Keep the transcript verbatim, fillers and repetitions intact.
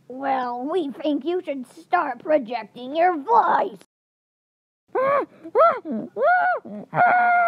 Well, we think you should start projecting your voice.